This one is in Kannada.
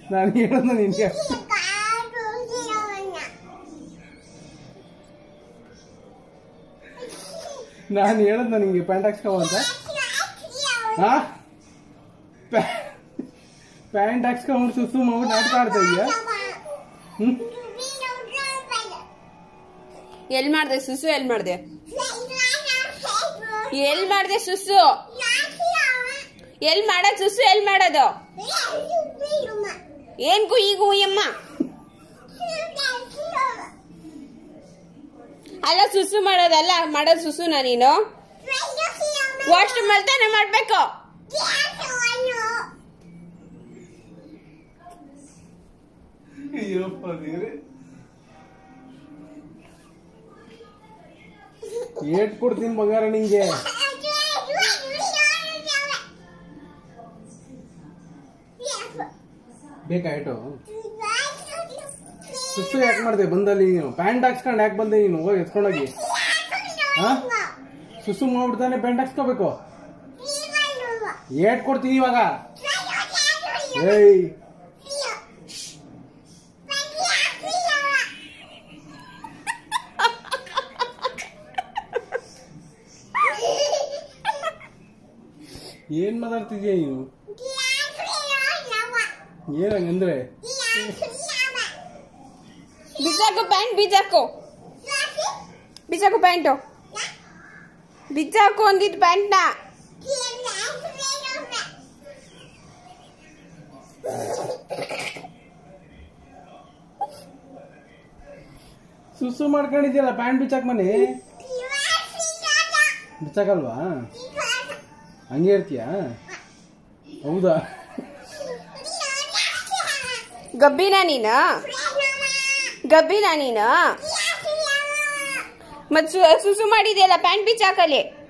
ನಾನು ಹೇಳೋದು ನಿನ್ಗೆ ನಾನು ಹೇಳೋದು ನಿಂಗೆ ಪ್ಯಾಂಟ್ ಹಾಕ್ಸ್ಕೊ ಅಂತ ಹಾ ಪ್ಯಾಂಟ್ ಹಾಕ್ಸ್ಕೊಂಡು ಸುಸ್ಸು ಮಾಡ್ಬಿಟ್ಟು ನಾಟಕ ಆಡ್ತಾ ಇದೀಯಾ ಎಲ್ ಮಾಡ್ದೆ ಸುಸು ಎಲ್ ಮಾಡ್ದೆ ಎಲ್ ಮಾಡ್ದೆ ಸುಸು ಎಲ್ ಮಾಡೋದು ಸುಸು ಎಲ್ ಮಾಡೋದು ಏನ್ ಗುಯಿ ಗುಯ್ಯಮ್ಮ ಅಲ್ಲ ಸುಸು ಮಾಡೋದಲ್ಲ ಮಾಡೋದು ಸುಸುನಾ ನೀನು ವಾಶ್ರೂಮ್ ಅಲ್ಲಿ ತಾನೇ ಮಾಡ್ಬೇಕು ಏಟ್ ಕೊಡ್ತೀನಿ ಬಂಗಾರ ನಿಂಗೆ ಬೇಕಾಯ್ತು ಸುಸ್ಸು ಯಾಕೆ ಮಾಡ್ದೆ ಬಂದಲ್ಲಿ ನೀನು ಪ್ಯಾಂಟ್ ಹಾಕ್ಸ್ಕೊಂಡು ಯಾಕೆ ಬಂದೆ ನೀನು ಹೋಗಿ ಎತ್ಕೊಂಡೋಗಿ ಹಾ ಸುಸ್ಸು ಮಾಡ್ಬಿಡ್ತಾನೆ ಪ್ಯಾಂಟ್ ಹಾಕ್ಸ್ಕೋಬೇಕು ಏಟ್ ಕೊಡ್ತೀನಿ ಇವಾಗ ಏಯ್ ಏನ್ ಮಾತಾಡ್ತಿದ್ಯಾ ನೀನು ಏನಂಗಂದ್ರೆ ಬಿಚ್ಚಾಕು ಪ್ಯಾಂಟ್ ಬಿಚ್ಚಾಕು ಬಿಚ್ಚಾಕು ಪ್ಯಾಂಟು ಬಿಚ್ಚಾಕು ಅಂದಿದ್ದು ಪ್ಯಾಂಟ್ನ ಸುಸ್ಸು ಮಾಡ್ಕೊಂಡಿದ್ಯಲ್ಲ ಪ್ಯಾಂಟ್ ಬಿಚ್ಚಾಕ್ ಮನೆ ಬಿಚ್ಚಾಕಲ್ವಾ ಹಂಗೆ ಇರ್ತೀಯಾ ಹೌದಾ ಗಬ್ಬಿನ ನೀನ ಗಬ್ಬಿನ ನೀನ ಮತ್ ಸುಸು ಮಾಡಿದ್ಯಲ್ಲ ಪ್ಯಾಂಟ್ ಬಿಚ್ಚಾಕಲಿ